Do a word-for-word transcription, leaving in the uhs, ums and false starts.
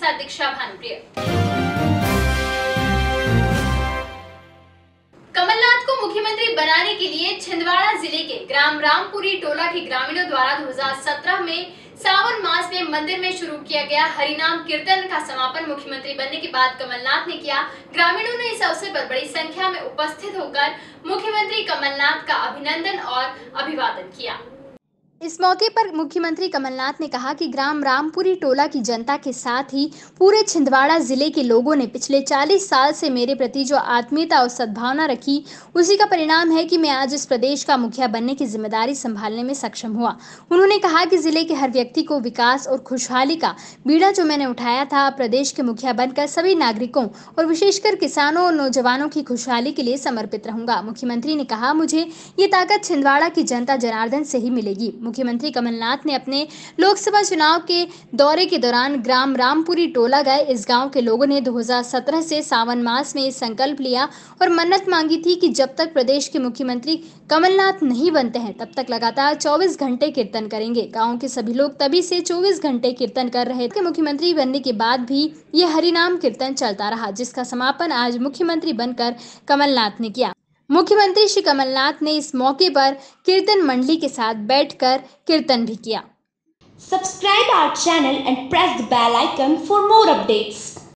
साथ दीक्षा भानुप्रिय। कमलनाथ को मुख्यमंत्री बनाने के लिए छिंदवाड़ा जिले के ग्राम रामपुरी टोला के ग्रामीणों द्वारा दो हज़ार सत्रह में सावन मास में मंदिर में शुरू किया गया हरिनाम कीर्तन का समापन मुख्यमंत्री बनने के बाद कमलनाथ ने किया। ग्रामीणों ने इस अवसर पर बड़ी संख्या में उपस्थित होकर मुख्यमंत्री कमलनाथ का अभिनंदन और अभिवादन किया। इस मौके पर मुख्यमंत्री कमलनाथ ने कहा कि ग्राम रामपुरी टोला की जनता के साथ ही पूरे छिंदवाड़ा जिले के लोगों ने पिछले चालीस साल से मेरे प्रति जो आत्मीयता और सद्भावना रखी, उसी का परिणाम है कि मैं आज इस प्रदेश का मुखिया बनने की जिम्मेदारी संभालने में सक्षम हुआ। उन्होंने कहा कि जिले के हर व्यक्ति को विकास और खुशहाली का बीड़ा जो मैंने उठाया था, प्रदेश के मुखिया बनकर सभी नागरिकों और विशेषकर किसानों और नौजवानों की खुशहाली के लिए समर्पित रहूंगा। मुख्यमंत्री ने कहा, मुझे ये ताकत छिंदवाड़ा की जनता जनार्दन से ही मिलेगी। मुख्यमंत्री कमलनाथ ने अपने लोकसभा चुनाव के दौरे के दौरान ग्राम रामपुरी टोला गए। इस गांव के लोगों ने दो हज़ार सत्रह से सावन मास में संकल्प लिया और मन्नत मांगी थी कि जब तक प्रदेश के मुख्यमंत्री कमलनाथ नहीं बनते हैं तब तक लगातार चौबीस घंटे कीर्तन करेंगे। गांव के सभी लोग तभी से चौबीस घंटे कीर्तन कर रहे थे। मुख्यमंत्री बनने के बाद भी ये हरिनाम कीर्तन चलता रहा, जिसका समापन आज मुख्यमंत्री बनकर कमलनाथ ने किया। मुख्यमंत्री श्री कमलनाथ ने इस मौके पर कीर्तन मंडली के साथ बैठकर कीर्तन भी किया। Subscribe our channel and press the bell icon for more updates.